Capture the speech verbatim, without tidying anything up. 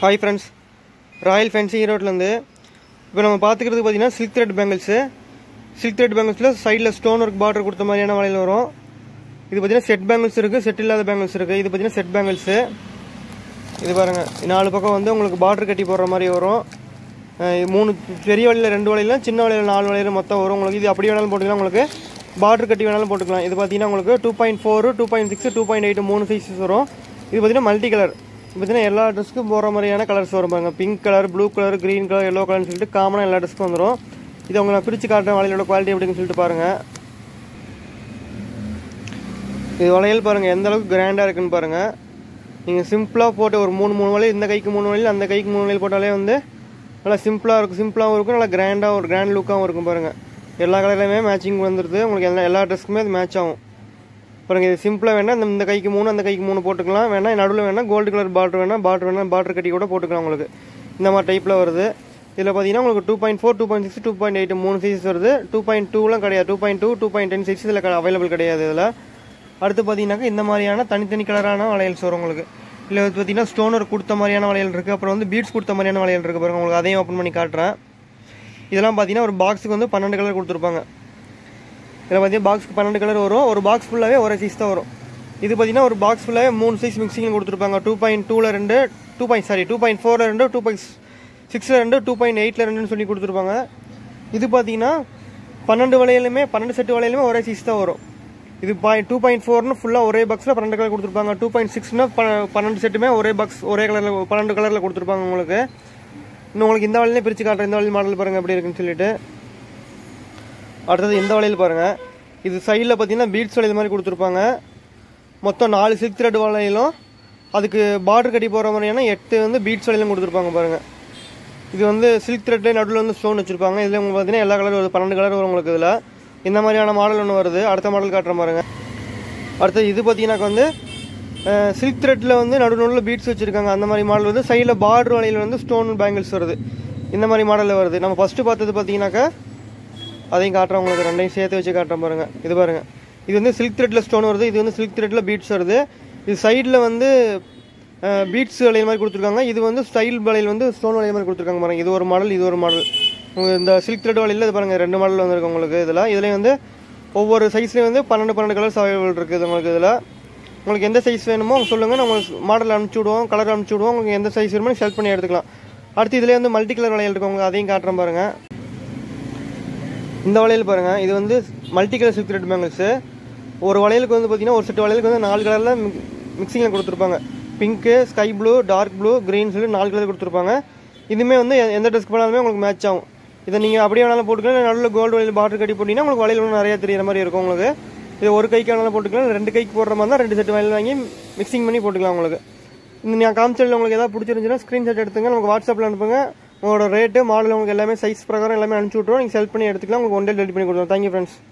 Hi friends, Royal Fancy ஈரோட்லேருந்து இப்போ நம்ம பார்த்துக்கிறது பார்த்தீங்கன்னா silk thread bangles silk thread பேங்கிள்ஸில் சைடில் ஸ்டோன் ஒர்க் பார்டர் கொடுத்த மாதிரியான வளையல் வரும். இது பார்த்தீங்கன்னா செட் பேங்கிள்ஸ் இருக்குது, செட் இல்லாத பேங்கிள்ஸ் இருக்குது. இது பார்த்தீங்கன்னா செட் பேங்கிள்ஸு. இது பாருங்கள், நாலு பக்கம் வந்து உங்களுக்கு பார்டர் கட்டி போடுற மாதிரி வரும். மூணு பெரிய வளையல் ரெண்டு வளையல், சின்ன வளையல் நாலு வளையல் மொத்தம் வரும் உங்களுக்கு. இது அப்படி வேணாலும் போட்டுக்கலாம், உங்களுக்கு பார்டர் கட்டி வேணாலும் போட்டுக்கலாம். இது பார்த்தீங்கன்னா உங்களுக்கு two point four two point six two point eight மூணு சைஸஸ் வரும். இது பார்த்தீங்கன்னா மல்டி கலர். பார்த்தீங்கன்னா எல்லா ட்ரெஸ்க்கும் போகிற மாதிரியான கலர்ஸ் வரும் பாருங்க. Pink colour, blue colour, green colour, yellow கலர்னு சொல்லிட்டு காமனாக எல்லா ட்ரெஸ்க்கும் வந்துடும். இது அவங்க நான் பிரித்து காட்டுறேன் வளையலோட குவாலிட்டி எப்படின்னு சொல்லிட்டு பாருங்கள். இது வளையல் பாருங்கள் எந்த அளவுக்கு கிராண்டாக இருக்குன்னு பாருங்கள். நீங்கள் சிம்பிளாக போட்டு ஒரு மூணு மூணு வளையல், இந்த கைக்கு மூணு வளையல், அந்த கைக்கு மூணு வளையல் போட்டாலே வந்து நல்லா சிம்பிளாக இருக்கும், சிம்பிளாகவும் இருக்கும், நல்லா கிராண்டாக ஒரு கிராண்ட் லுக்காகவும் இருக்கும் பாருங்கள். எல்லா கலர்லையுமே மேட்சிங் வந்துடுது உங்களுக்கு. எல்லா எல்லா ட்ரெஸ்க்குமே அது மேட்ச் ஆகும் பாருங்க. இது சிம்பிளாக வேணால் இந்த இந்த கைக்கு மூணு, அந்த கைக்கு மூணு போட்டுக்கலாம். வேணால் நடுவில் வேணால் கோல்டு கலர் பார்டர் வேணால் பார்டர் வேணால் பார்டர் கட்டி கூட போட்டுக்கலாம் உங்களுக்கு. இந்த மாதிரி டைப்பில் வருது. இதில் பார்த்தீங்கன்னா உங்களுக்கு two point four two point six two point eight மூணு சைஸஸ் வருது. டூ பாயிண்ட் டூலாம் கிடையாது, two point two two point ten size இதில் அவைலபிள் கிடையாது. இதில் அடுத்து பார்த்தீங்கன்னாக்கா இந்த மாதிரியான தனித்தனி கலரான வளையல்ஸ் வரும் உங்களுக்கு. இல்லை பார்த்தீங்கன்னா ஸ்டோனர் கொடுத்த மாதிரியான வளையல் இருக்குது, அப்புறம் வந்து பீட்ஸ் கொடுத்த மாதிரியான வளையல் இருக்குது பாருங்கள். உங்களுக்கு அதையும் ஓப்பன் பண்ணி காட்டுறேன். இதெல்லாம் பார்த்தீங்கன்னா ஒரு பாக்ஸுக்கு வந்து பன்னெண்டு கலர் கொடுத்துருப்பாங்க. இதில் பார்த்தீங்கன்னா பாக்ஸுக்கு பன்னெண்டு கலர் வரும். ஒரு பாக்ஸ் ஃபுல்லாகவே ஒரே சைஸ் தான் வரும். இது பார்த்தீங்கன்னா ஒரு பாக்ஸ் ஃபுல்லாகவே மூணு சைஸ் மிக்சிங் கொடுத்துருப்பாங்க. டூ பாயிண்ட் டூவில் ரெண்டு, two point sorry two point ஃபோரில் ரெண்டு, டூ பாயிண்ட் சிக்ஸில் ரெண்டு, டூ பாயிண்ட் எயிட்டில் ரெண்டுன்னு சொல்லி கொடுத்துருப்பாங்க. இது பார்த்தீங்கன்னா பன்னெண்டு வளையலுமே பன்னெண்டு செட்டு வளையலுமே ஒரே சைஸ் தான் வரும். இது பாயிண்ட் டூ பாயிண்ட் ஃபோர்னு ஃபுல்லாக ஒரே பாக்ஸில் பன்னெண்டு கலர் கொடுத்துருப்பாங்க. டூ பாயிண்ட் சிக்ஸ்னா பன்னெண்டு செட்டுமே ஒரே பாக்ஸ் ஒரே கலரில் பன்னெண்டு கலரில் கொடுத்துருப்பாங்க உங்களுக்கு. இன்னும் உங்களுக்கு இந்த வளையலே பிரித்து காட்டுறேன். இந்த வளையல் மாடல் பாருங்கள் எப்படி இருக்குன்னு சொல்லிட்டு. அடுத்தது இந்த வளையல் பாருங்கள். இது சைடில் பார்த்தீங்கன்னா பீட்ஸ் வளையல் மாதிரி கொடுத்துருப்பாங்க. மொத்தம் நாலு சில்க் த்ரெட் வளையலும் அதுக்கு பார்டர் கட்டி போகிற மாதிரியான எட்டு வந்து பீட்ஸ் வளையலும் கொடுத்துருப்பாங்க பாருங்கள். இது வந்து சில்க் த்ரெட்லேயே நடுவில் வந்து ஸ்டோன் வச்சுருப்பாங்க. இதில் உங்களுக்கு பார்த்தீங்கன்னா எல்லா கலர் வருது, பன்னெண்டு கலர் வரும் உங்களுக்கு. இதில் இந்த மாதிரியான மாடல் ஒன்று வருது. அடுத்த மாடல் காட்டுற பாருங்க. அடுத்தது இது பார்த்தீங்கன்னாக்க வந்து சில்க் த்ரெட்டில் வந்து நடு நடுவில் பீட்ஸ் வச்சுருக்காங்க. அந்த மாதிரி மாடல் வந்து சைடில் பார்டர் வளையல் வந்து ஸ்டோன் பேங்கிள்ஸ் வருது. இந்த மாதிரி மாடலில் வருது. நம்ம ஃபஸ்ட்டு பார்த்தது பார்த்தீங்கன்னாக்கா அதையும் காட்டுறேன் உங்களுக்கு, ரெண்டையும் சேர்த்து வச்சு காட்டுறேன் பாருங்கள். இது பாருங்கள், இது வந்து சில்க் த்ரெட்டில் ஸ்டோன் வருது, இது வந்து சில்க் த்ரெட்டில் பீட்ஸ் வருது. இது சைடில் வந்து பீட்ஸ் வளையல் மாதிரி கொடுத்துருக்காங்க. இது வந்து ஸ்டைல் வளையல் வந்து ஸ்டோன் வளையல் மாதிரி கொடுத்துருக்காங்க பாருங்கள். இது ஒரு மாடல், இது ஒரு மாடல். இந்த சில்க் த்ரெட் வளையல் இது பாருங்கள், ரெண்டு மாடல் வந்துருக்கு உங்களுக்கு. இதில் இதுலேயும் வந்து ஒவ்வொரு சைஸ்லேயும் வந்து பன்னெண்டு பன்னெண்டு கலர்ஸ் அவைலபிள் இருக்குது உங்களுக்கு. இதில் உங்களுக்கு எந்த சைஸ் வேணுமோ சொல்லுங்கள், நம்ம மாடல் அனுப்பிச்சி விடுவோம், கலர் அனுப்பிச்சி விடுவோம். உங்களுக்கு எந்த சைஸ் வேணுமோ செலக்ட் பண்ணி எடுத்துக்கலாம். அடுத்து இதிலே வந்து மல்டி கலர் வளையல் இருக்குது உங்களுக்கு, அதையும் காட்டுறேன் பாருங்கள். இந்த வளையல் பாருங்கள், இது வந்து multi colour silk thread bangles. ஒரு வளையலுக்கு வந்து பார்த்தீங்கன்னா ஒரு செட்டு வளையலுக்கு வந்து நாலு கலரில் மிக்சிங்கில் கொடுத்துருப்பாங்க. Pink, sky blue, dark blue, green சொல்லி நாலு கலர் கொடுத்துருப்பாங்க. இதுவுமே வந்து எந்த ட்ரெஸ்க்கு போனாலுமே உங்களுக்கு மேட்ச் ஆகும். இதை நீங்கள் அப்படியே வேணாலும் போட்டுக்கலாம். நடுவில் கோல்டு வளையல் பார்டர் கட்டி போட்டிங்கன்னா உங்களுக்கு வளையல் ஒன்று நிறையா தெரியிற மாதிரி இருக்கும் உங்களுக்கு. இது ஒரு கைக்கு வேணாலும் போட்டுக்கலாம், ரெண்டு கைக்கு போடுற மாதிரி தான் ரெண்டு செட்டு வளையல் வாங்கி மிக்சிங் பண்ணி போட்டுக்கலாம் உங்களுக்கு. இந்த நான் காமிச்சலில் உங்களுக்கு எதாவது பிடிச்சிருந்துச்சுன்னா ஸ்க்ரீன்ஷாட் எடுத்துங்க, நமக்கு வாட்ஸ்அப்பில் அனுப்புங்க. உங்களோட ரேட்டு மாடல் உங்களுக்கு எல்லாமே சைஸ் பிரகாரம் எல்லாமே அனுப்பிச்சி விட்ருவோம். நீங்கள் செலக்ட் பண்ணி எடுத்துக்கலாம். உங்களுக்கு ஒன் டே டெலிவரி பண்ணி கொடுத்துருவோம். Thank you friends.